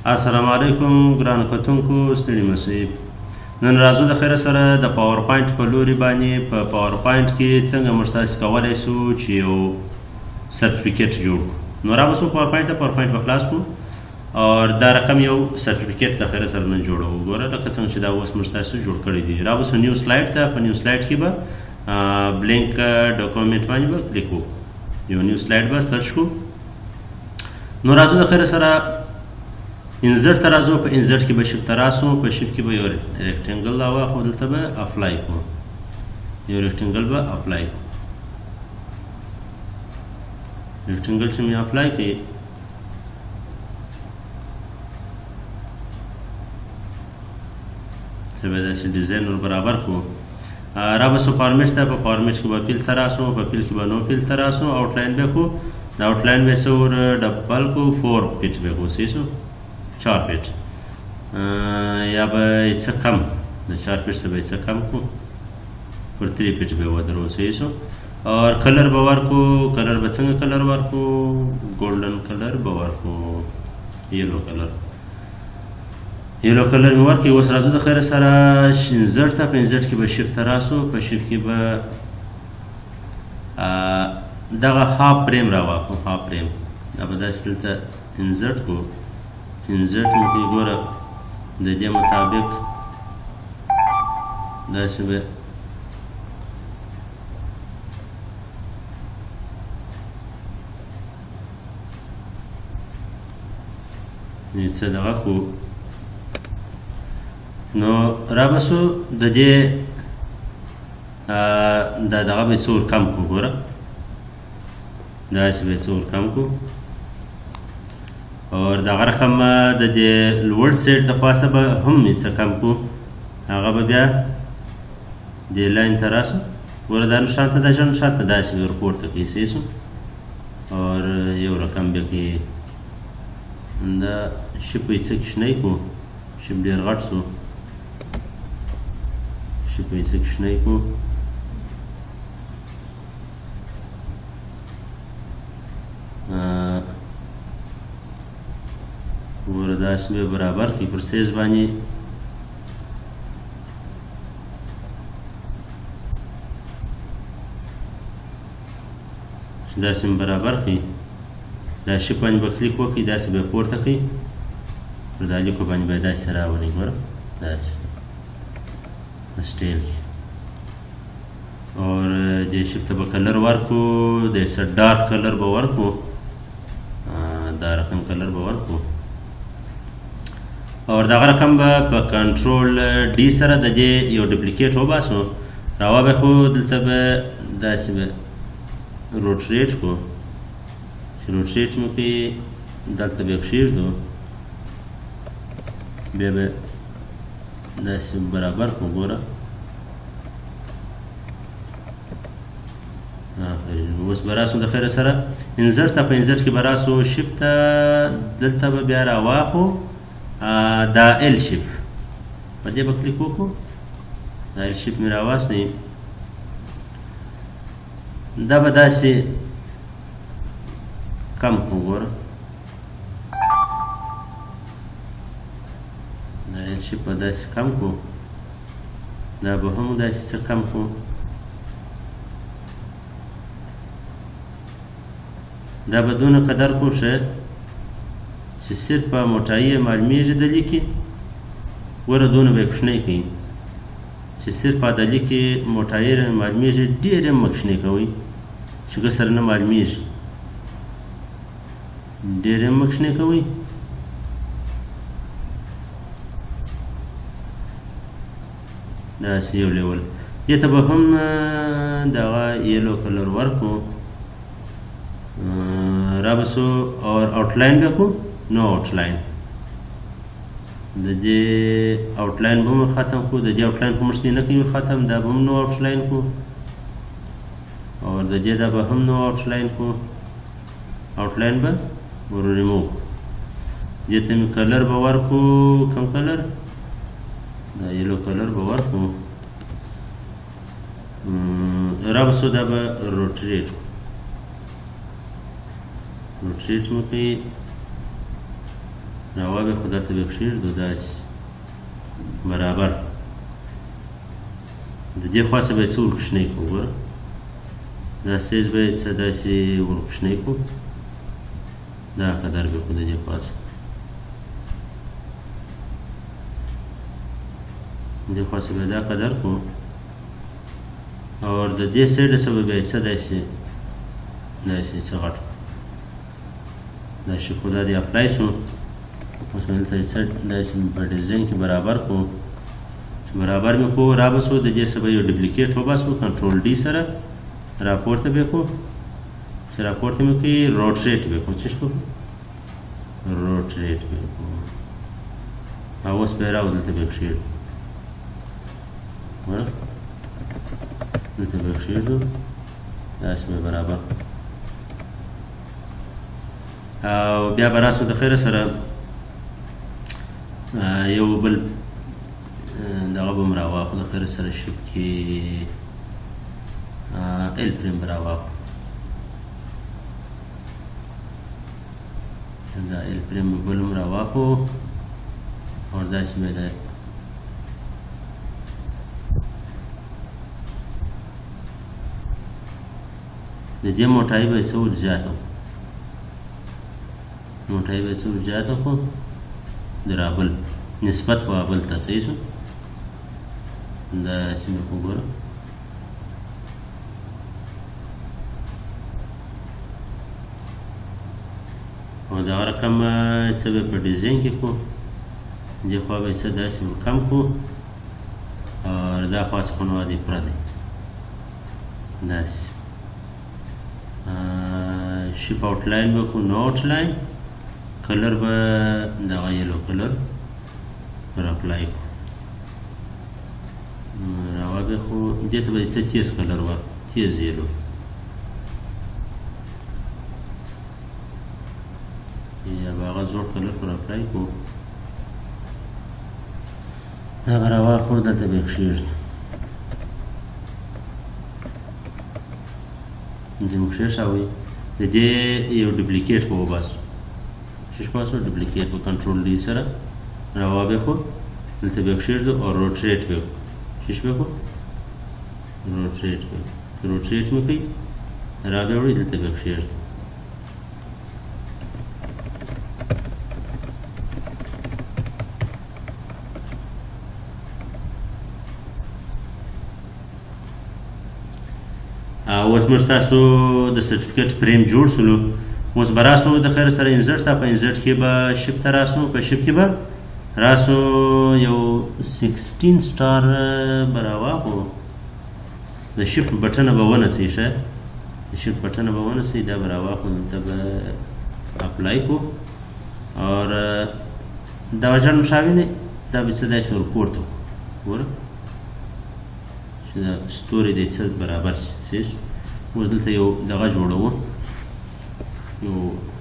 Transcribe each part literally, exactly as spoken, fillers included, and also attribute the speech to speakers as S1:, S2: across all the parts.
S1: السلام علیکم ګران کتونکو ستړي مسئ نن راځو د خیر سره د پاور پوینټ په لوري باندې په پاور پوینټ کې څنګه موږ تاسو کولی شو چې یو سرټیفیکیټ جوړ کړو نو راوځو پاور پوینټ ته پاور پوینټ به خلاص کړو او دا رقم یو سرټیفیکیټ د خیر سره نن جوړو ګوره لکه څنګه چې دا اوس موږ تاسو جوړ کړی دي راوځو نیو سلایډ ته په نیو سلایډ کې به بلینک ډاکومنټ باندې به کلیک وکړو یو نیو سلایډ به سرچ کړو نو راځو د خیر سره انزرت ته راځو په انزرت کې به شیفت ته راسو په شیفت کې به یو ریکټنګل راواخلو دلته به اپلای کړو یو ریکټنګل به اپلای کړو ریکټنګل چې مې اپلای کړي څه به داسې ډیزاین ور برابر کړو را به سو فارمیټ ته په فارمیټ کې به پیل ته راسو په پیل کې به نو پیل ته راسو آوټلاین به کړو د آوټلاین به څه ور ډبل کړو فور پیټ به کړو څه شو چار پیټ یا به څه کم د چار پیټ څخه به څه کم کړو پر تری پیټ به ودرو صحیح شو اور کلر به ورکړو کلر به څنګه کلر ورکړو ګولډن کلر به ورکړو یلو کلر یلو کلر مې ورکړي اوس راځو د خیر سره انزرت ته په انزرت کې به شیفت ته راسو په شیفت کې به دغه هاف فریم راواخلو هاف فریم دا به داسې دلته انزرت کړو انزرت مو کې ګوره د دې مطابق داسې به څه دغه کړو نو را به سو د دې دا دغه به څه ور کم کړو ګوره داسې به څه ور کم کړو اور دغه رقم د دې لوړ سیټ د پاسه به هم څه کم کړو هغه به بیا دې لاین ته راسو ګوره دا نشان ته دا ژر نشان ته داسې به ورپورته کړي صحیح شو اور یو رقم بیا کې دا شپ یې څه کوچنی کړو شپ ډېر غټ شو شپ یې څه کوچنی کړو ګوره داسې به برابر کړي پر سیز باندې داسې به برابر کړي دا شپ باندې به کلیک وکړي داسې به پورته کړي پر دا لیکو باندې به داسې راولي ګوره داسې په سټیل کې اور دې شپ ته به کلر ورکړو د څه ډارک کلر به ورکړو دا رقم کلر به ورکړو اور دغه رقم به په کنټرول ډي سره د دې یو ډپلیکیټ وباسو راوبخو دلته به داسې به روټریټ کړو چې روټریټ مو کړي دلته به کښېږدو بیا به داسې برابر کړو ګوره اوس به راسو د خیره سره انزرت ته په انزرت کې به راسو شیفت ته دلته به بیا راواخو دا ال شیپ په دې به کلیک وکړو دا ال شیپ مې راواخلي دا به داسې کم کړو ګوره دا ال شیپ به داسې کم کړو دا به هم داسې څه کم کړو دا به دونه قدر کړو ښه چې صرف په موټایي یې معلومیږي د لیکې ګوره دونه به یې کوچنی کوي چې صرف په د لیکې موټایي معلومیږي ډېر یې مه کوچنی کوئ چې ګه سره نه معلومیږي ډېر یې مه کوچنی کوئ داسې یو لیول دې ته به هم دغه یلو کلر ورکړو را به سو اور آوټلاین به کړو نو آوټلاین د دې آوټلاین به هم ختم کړو د دې آوټلاین په مشتي نه کوي ختم دا به هم نو آوټلاین کړو اور د دې دا به هم نو آوټلاین کړو آوټلاین به ور ریموو دې ته مې کلر به ورکړو کوم کلر دا یلو کلر به ورکړو را به سو دا به روټریټ کړو روټریټ مو کوي راوابې خو دلته به کښېږدو داسې برابر د دې خوا څخه به یې څه ورکوشنی کړو ګوره دا سیز به یې څه داسې ورکوشنی کړو دا قدر به خو د دې خوا څخه دې خوا څخه به دا قدر کړو اور د دې سایډه څخه به بیا یې څه داسې داسې څه غټ کړو دا شي خو دا دې اپلای شو اوس دلته یې څه داسې په ډیزاین کې برابر کړو چې برابر مې کړو رابسو د دې څخه به یو ډوپلیکیټ وباسو کنټرول ډي سره راپورته به کړو چې راپورته مې کړي روټریټ به کړو څه شو روټریټ به کړو او اوس به یې راو دلته به یې کښېږدو ګوره دلته به یې کښېږدو داسې به برابر او بیا به راسو د خیره سره یو بل دغه به م راواخلو د خیره سره شپ کې ال فریم به راواخلو دا ال فریم بل م راواخلو او داسې به دی د دې موټایي به یې څه ور زیاته موټایي به یې څه ور زیاته کړو د رابل نسبت په بل ته صحیح شو داسې مې وګوره او دغه رقم څه به په ډیزاین کې کړو دې خوا به یې څه داسې کم کړو او دا خوا څخه نو دې پوره دی داسې شپ آوټلاین به کړو نو آوټلاین کلر به دغه یلو کلر پر اپلای کړو راوابې خو دې ته به یې څه تیز کلر ورکړو تیز یلو یا به هغه زوړ کلر پر اپلای کړو دغه راواخلو دلته به یې کښېږدو دې مو کښېښاوئ د دې یو ډوپلیکیټ به وباسو شش باسو ډوپلیکیټ په کنټرول ډي سره راوابېخو دلته به یې کښېږدو او روټریټ به یې شش به کړو روټریټ به روټریټ مې کوي را به یې وړئ دلته به یې کښېږدو اوس موږ ستاسو د سرټیفیکټ فریم جوړ شولو اوس به راسو د خیر سره انزرټ ته په انزرټ کې به شپ ته راسو په شپ کې به راسو یو سکسټین سټار به راواخلو د شپ بټنه به ونڅوي ښه د شپ بټنه به ونڅوي دا به راواخلو دلته به اپلای کړو اور دا وجه مشابه دی دا به څه داسې ورپورته کړو ګوره چې دا ستوري دی څه برابر شي اوس دلته یو دغه جوړوو یو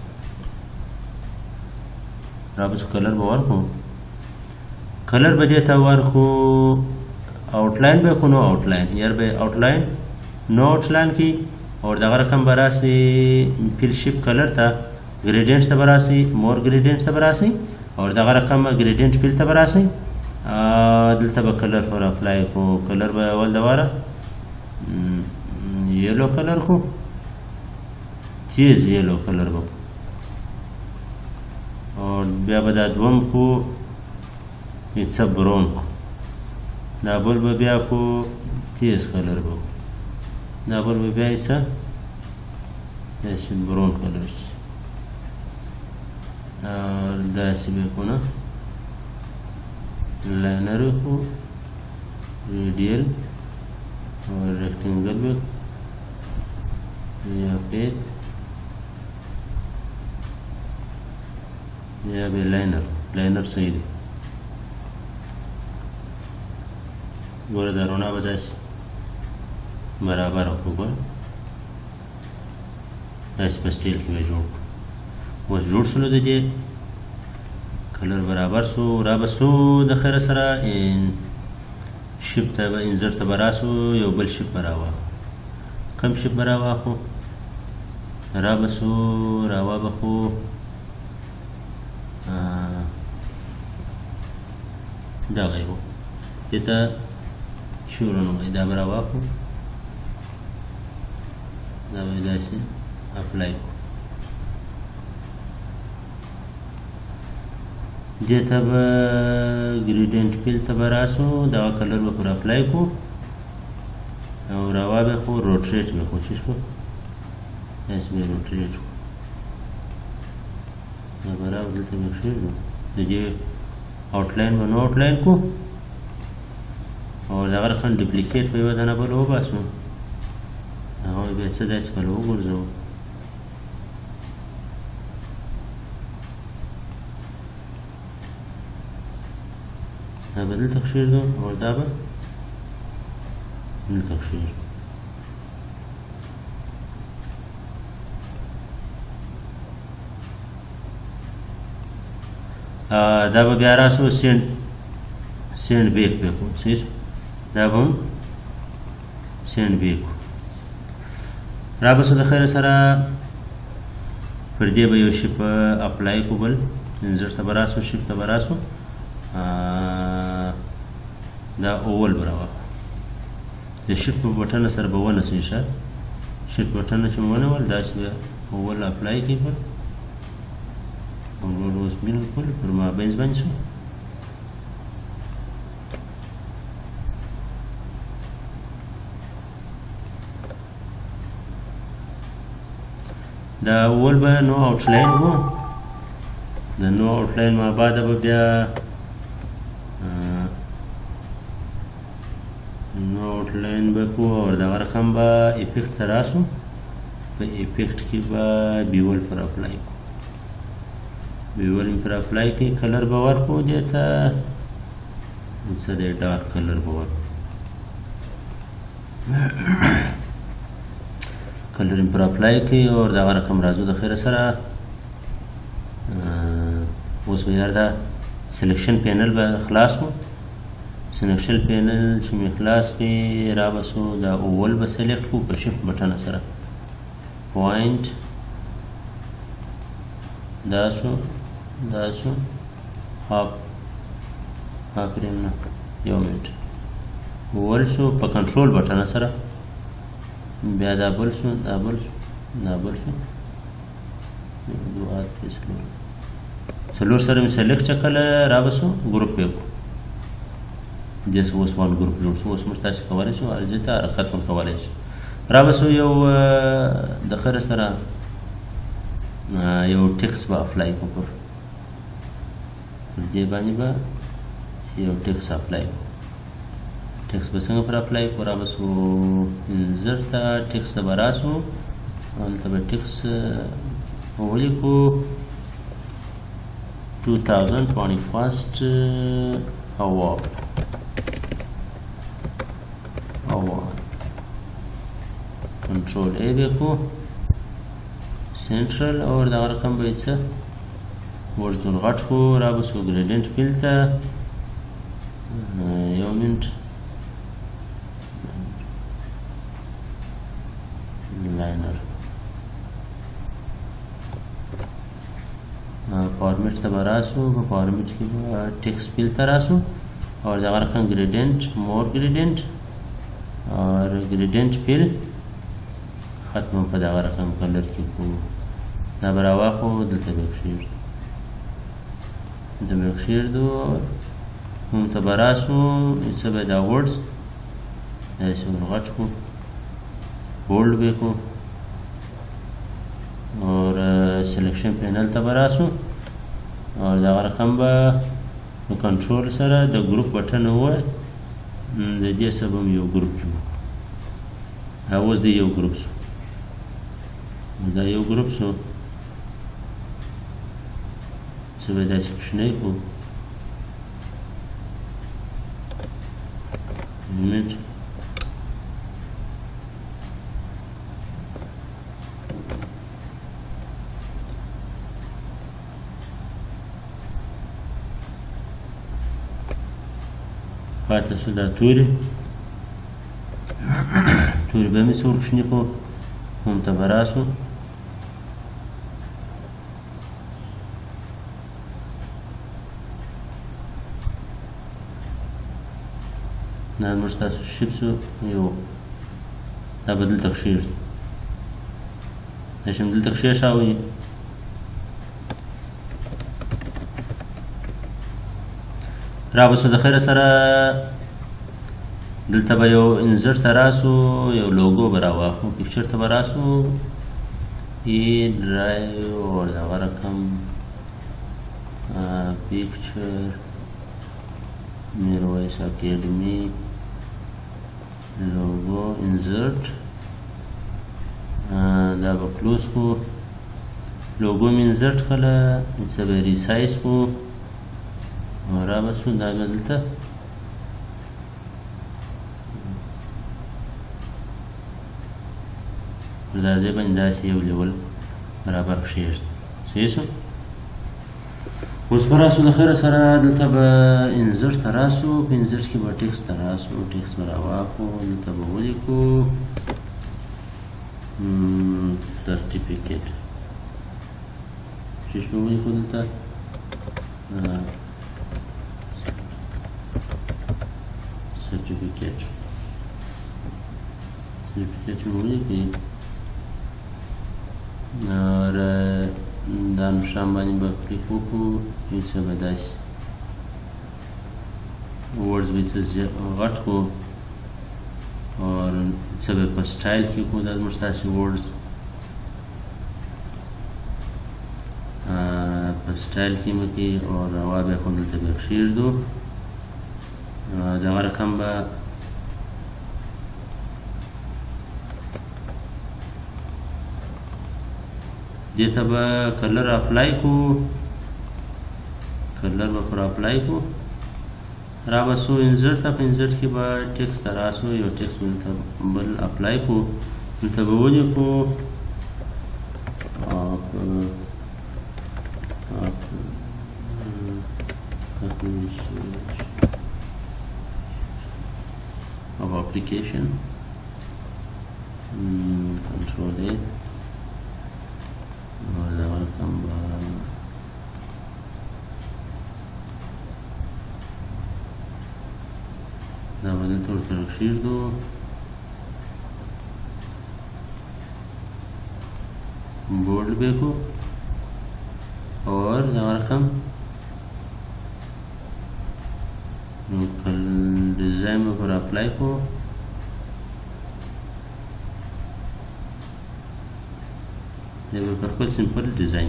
S1: رابطو کلر به ورکړو کلر به دې ته ورکړو آوټلاین به کړو نو آوټلاین یار به آوټلاین نو آوټلاین کې اور دغه رقم به راسي فیل شیپ کلر ته ګریډینټ ته به راسي مور ګریډینټ ته به راسي اور دغه رقم ګریډینټ فیل ته به راسي دلته به کلر پر اپلای کړو کلر به اول دواره یلو کلر کو تیز یلو کلر کو اور بیا به دا دوم کو څه برون کو دا بل به بیا کو تیز کلر کو دا بل به بیا څه داسې برون کلر اور داسې به کو نه लाइनर को रेडियल और रेक्टेंगल में यहाँ पे यहाँ पे लाइनर लाइनर सही है गोरे दारोना बजाज बराबर होगा ऐसे स्टील की में जोड़ वो जोड़ सुनो दीजिए कलर बराबर सो رابسو د خیر سره شپ ته به انزرټ ته به راسو یو بل شپ به راواخلو کوم شپ به راواخلو رابسو راوابخو دغه یو دې ته شورن وایي دا به راواخلو دا به یې داسې اپلای کړو دې ته به ګریډینټ فیل ته به راسو دغه کلر به پر اپلای کړو او راوا به خو روټریټ به کوشش کړو داسې به روټریټ کړو دا به راو دلته به کښېږدو د دې آوټلاین به نو آوټلاین کړو او دغه رقم ډپلیکیټ په یوه دانه بله وباسو هغه بیا څه داسې بله وغورځوو دا به دلته کښېږدو او دا به دلته کښېږدو دا به بیا راسو سینډ سینډ بیک به کوو صحیح شو دا به هم سینډ بیک کوو را به څه د خیره سره پر دې به یو شي په اپلای کوو بل انزر ته به راسو شیفت ته به راسو دا اول به راواخلو د شیفت په بټن سره به ونیسو انشاء شیفت بټن چې مو ونیول داسې به اول اپلای کوي بل ورور اوس بالکل پر مابینځ باندې شو دا اول به نو آوټلاین و د نو آوټلاین ما بعد به بیا نو آوټلاین به کوو او دغه رقم به افیکټ ته راسو په افیکټ کې به بیول پر اپلای کوو بیول پر اپلای کې کلر به ورکړو دې ته څه دی ډارک کلر به ورکړو کلر پر اپلای کې او دغه رقم راځو د خیره سره اوس به یار دا سلیکشن پینل به خلاص کړو سلیکشن پینل چې مې خلاص کړي را بسو دا اول به سلیکټ کړو په شیفت بټن سره پوینټ دا شو دا شو هاف هاف ریم نه یو منټ اول شو په کنټرول بټن سره بیا دا بل شو دا بل شو دا بل شو دوه درې څلور څلور سره مې سلیکټ چې کله را بسو ګروپ یې کړو دې څه اوس وان ګروپ جوړ شو اوس موږ تاسې کولی شو ارجې ته حرکت هم کولی شو را بسو یو د خیره سره یو ټکس به اپلای کړو پر پر دې باندې به یو ټکس اپلای کړو ټکس به څنګه پر اپلای کړو را بسو انزر ته ټکس ته به راسو هلته به ټکس ولیکو two thousand twenty-first award award control A به کو سنټرل اور دا رقم به څه ورزون غټ کو را بسو ګریډینټ فیل ته یو منټ لاینر فارمیټ ته به راسو په فارمیټ کې به ټکس فیل ته راسو اور دغه رقم ګریډینټ مور ګریډینټ اور ګریډینټ فیل ختم په دغه رقم کلر کې کوو دا به راواخلو دلته به کښېږدو دلته به کښېږدو هم ته به راسو څه به دا ورډز داسې ورغټ کړو بولډ به کړو اور سلیکشن پینل ته به راسو اور دغه رقم به په کنټرول سره د ګروپ بټن ووایي د دې څه به هم یو ګروپ جوړ کړو اوس د یو ګروپ شو دا یو ګروپ شو څه به داسې کوچنی کړو منټ پاتې شو دا تورې تورې به مې څه ورکوچني کړو هم ته به راسو دا زموږ ستاسو شیپ شو یو دا به دلته کښېږدو دا چې مې دلته کښېښاوی را به سو د خیره سره دلته به یو انزرټ ته راسو یو لوګو به راواخلو پکچر ته به راسو ای ډرایو او دغه رقم پکچر میرویس اکیډمي لوګو انزرټ دا به کلوز کړو لوګو مې انزرټ کړله څه به یې ریسایز کړو را به سو دا به دلته پر دا ځای باندې داسې یو لیول برابر کښېږدو صحیح شو اوس به راسو د خیره سره دلته به انزرټ ته راسو په انزرټ کې به ټکسټ ته راسو ټکسټ به راواخلو دلته به ولیکو سرټیفیکیټ څه به ولیکو دلته سرټیفیکیټ سرټیفیکیټ مې ولیکئ اور دا نښان باندې به کلیک وکړو یو څه به داسې ورډز به یې څه غټ کړو اور څه به په سټایل کې وکړو دا زموږ ستاسې ورډز په سټایل کې مو کې اور هوا بیا خو دلته بیا کښېږدو دغه رقم به دې ته به کلر اپلای کړو کلر به پر اپلای کړو را به سو انزرټ ته په انزرټ کې به ټکسټ ته راسو یو ټکسټ به دلته بل اپلای کړو دلته به ولیکو of application mm, control A ولا welcome دا باندې ټول سره کښېږدو بورډ به کو और دا رقم डिजाइन में पर अप्लाई को पर कुछ सिंपल डिजाइन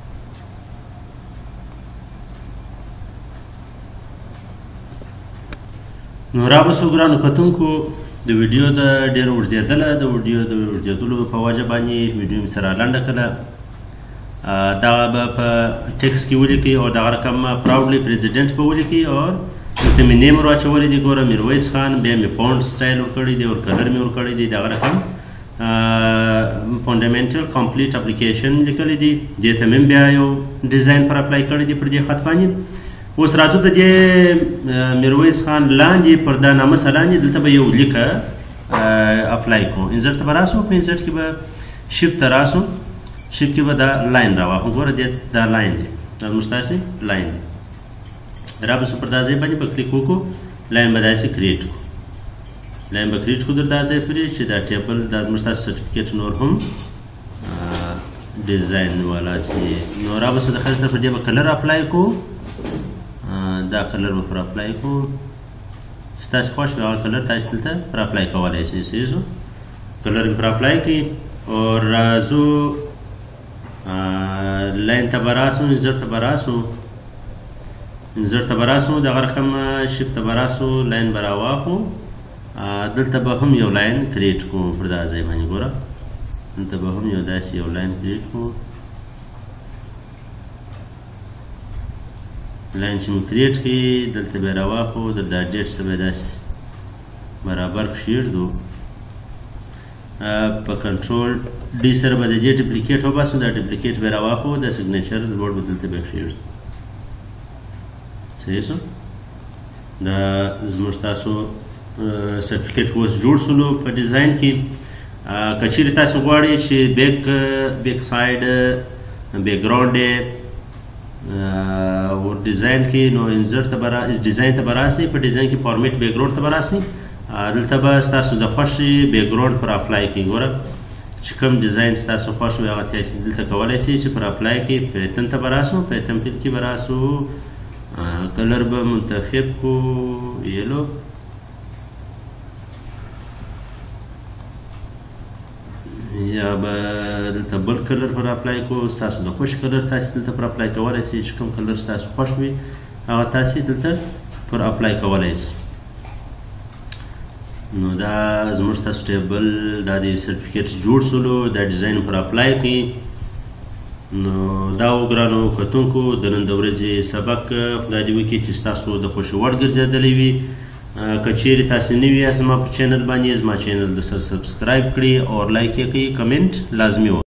S1: نو را بسو ګرانو کتونکو د ویډیو د ډېره اوږدېدله د ویډیو د اوږدېدلو په وجه باندې ویډیو مې سره لنډه کړه دغه به په ټکسټ کې ولیکئ او دغه رقم پراوډلی پریزیډنټ به ولیکئ او دلته مې نیم ور واچولی دی ګوره میرویس خان بیا مې فونټ سټایل ورکړی دی او کلر مې ورکړی دی دغه رقم فونډامنټل کمپلیټ اپلیکیشن لیکلی دی دې ته مې بیا یو ډیزاین پر اپلای کړی دی پر دې خط باندې اوس راځو د دې میرویس خان لاندې پر دا نامه لاندې دلته به یو لیکه اپلای کوو انزرټ ته به راسو په انزرټ کې به شیفټ ته راسو شیفټ کې به دا لاین راواخلو ګوره دې دا لاین دی دا زموږ ستاسې لاین دی را به سو پر دا ځای باندې به کلیک وکړو لاین به داسې کریټ کړو لاین به کریټ کړو در دا ځای پورې چې دا ټیبل دا زموږ ستاسې سرټیفیکیټ نور هم ډیزاین والا چې نو را به سو د خیر سره په دې به کلر اپلای کړو دا کلر به پر اپلای کړو ستاسې خوښ وي هغه کلر تاسې دلته پر اپلای کولی شئ صحیح شو کلر مې پر اپلای کړي او راځو لاین ته به راسو انزرټ ته به راسو انزرټ ته به راسو دغه رقم شیفټ ته به راسو لاین به راواخلو دلته به هم یو لاین کریټ کړو پر دا ځای باندې ګوره دلته به هم یو داسې یو لاین کریټ کړو لاین چې مو کریټ کړي دلته به یې راواخلو د دا ډیټ ته به یې داسې برابر کښېږدو په کنټرول ډي سره به د دې ډپلیکیټ وباسو دا ډپلیکیټ به یې راواخلو د سګنیچر لوړ به دلته به یې کښېږدو صحیح شو دا زموږ ستاسو سرټیفیکیټ اوس جوړ شولو په ډیزاین کې که چیرې تاسو غواړئ چې بیک بیک سایډ بیکګراونډ یې ور ډیزاین کې نو انزرټ ته به ډیزاین ته به راسئ په ډیزاین کې فارمیټ بیکګراونډ ته به راسئ دلته به ستاسو د خوښې بیکګراونډ پر اپلای کې ګوره چې کوم ډیزاین ستاسو خوښ وي هغه تاسې دلته کولی شئ چې پر اپلای کې پیټن ته به راسو پیټن فیل کې به راسو کلر به منتخب کو یلو یا به دلته بل کلر پر اپلای کو ستاسو د خوښ کلر تاسې دلته پر اپلای کولی شئ چې کوم کلر ستاسو خوښ وي هغه تاسې دلته پر اپلای کولی شئ نو دا زموږ ستاسو ټیبل دا د سرټیفیکیټ جوړ سولو دا ډیزاین پر اپلای کړي نو دا و ګرانو کتونکو د نن د ورځې سبق خدای دې وکړي چې ستاسو د خوښې وړ ګرځېدلی وي که چیرې تاسې نوي یاست زما په چینل باندې زما چینل د سر سبسکرایب کړئ او لایک یې کړئ کمنټ لازمي و